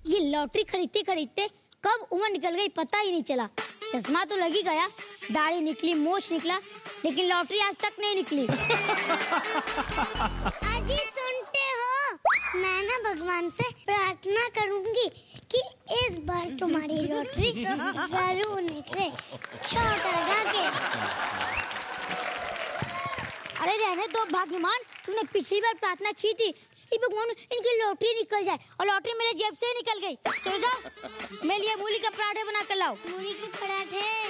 ये लॉटरी खरीदते खरीदते कब उम्र निकल गई पता ही नहीं चला। चश्मा तो लग ही गया, दाढ़ी निकली, मूछ निकला, लेकिन लॉटरी आज तक नहीं निकली। अजी सुनते हो, मैं ना भगवान से प्रार्थना करूंगी कि इस बार तुम्हारी लॉटरी जरूर निकले। अरे रहने दो भाग्यवान, तुमने पिछली बार प्रार्थना की थी कि भगवान इनकी लॉटरी निकल जाए, और लॉटरी मेरे जेब से ही निकल गई। चलो जाओ, मेरे लिए मूली के पराठे बना कर लाओ। मूली के पराठे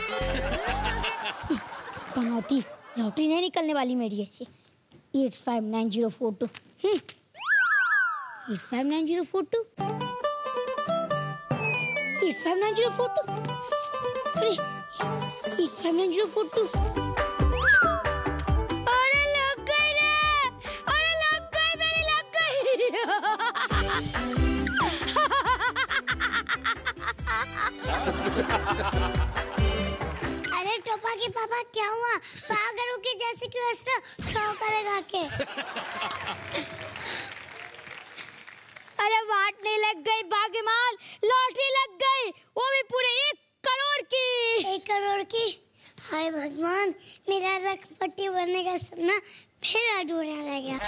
बनाती, लॉटरी नहीं निकलने वाली मेरी ऐसी। 859042 859042 859042 859042। अरे लग गई रे, अरे लग गई, मेरी लग गई। अरे टोपा के पापा क्या हुआ? पागलों के जैसे क्यों ऐसा छाव करेगा के? अरे वाट नहीं लग गई भाग्यवान, लॉटरी लग गई, वो भी पूरे 1 करोड़ की। 1 करोड़ की? हाय भगवान, मेरा रखपति बनने का सपना फिर अधूरा रह गया।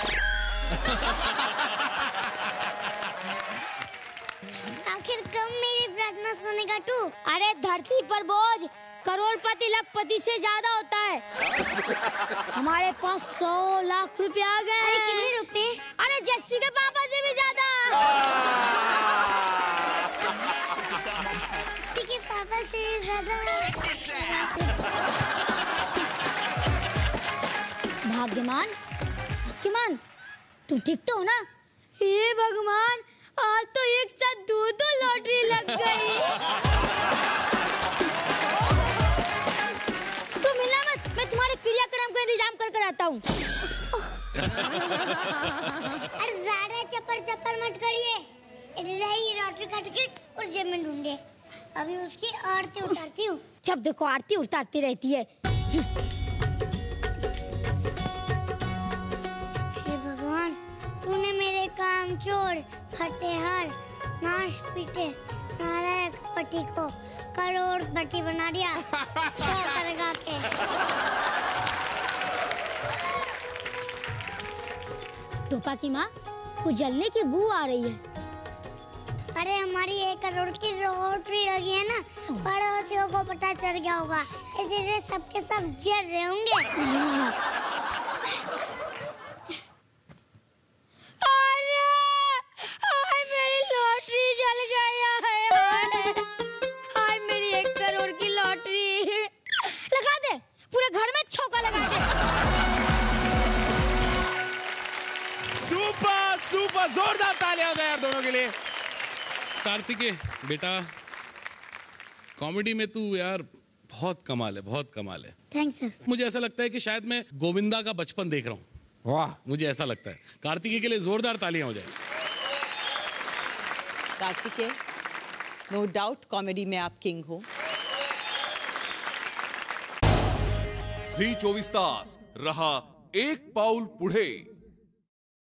आखिर कब मेरी प्रार्थना सुनेगा तू? अरे धरती पर बोझ करोड़पति लखपति से ज्यादा होता है। हमारे पास 100 लाख रुपए आ गए। अरे कितने रुपए? अरे जस्सी के पापा से भी ज्यादा। जस्सी के पापा से भी ज्यादा। भाग्यवान, भाग्यवान, तुम ठीक तो हो ना? ये भगवान, आज तो एक साथ 2 लॉटरी लग गई। तुम मिलना मत, मैं तुम्हारे क्रियाक्रम का इंतजाम कर आता हूँ। अरे ज़्यादा चप्पड़ मत करिए। ये लॉटरी का टिकट उस जेब में ढूंढिए, अभी उसकी आरती उतारती हूँ। जब देखो आरती उतारती रहती है। हे भगवान, तूने मेरे काम चोर, फतेहर, नाश पीटे, नालायक पति को करोड़पति बना दिया। करेगा के। टोपा की माँ, कुछ जलने की बू आ रही है। अरे हमारी 1 करोड़ की लॉटरी लगी है ना, पड़ोसियों को पता चल गया होगा, इसलिए सबके सब जल रहे होंगे। हाय मेरी लॉटरी जल गई। हाय मेरी 1 करोड़ की लॉटरी। लगा दे, पूरे घर में छौका लगा दे। सुपर सुपर, जोरदार तालियां हो गए यार दोनों के लिए। कार्तिकेय बेटा, कॉमेडी में तू यार बहुत कमाल है, बहुत कमाल है। Thanks sir. मुझे ऐसा लगता है कि शायद मैं गोविंदा का बचपन देख रहा हूँ। वाह, मुझे ऐसा लगता है। कार्तिकेय के लिए जोरदार तालियां हो जाए। कार्तिकेय, नो डाउट कॉमेडी में आप किंग हो। झी 24 तास रहा एक पाऊल पुढे।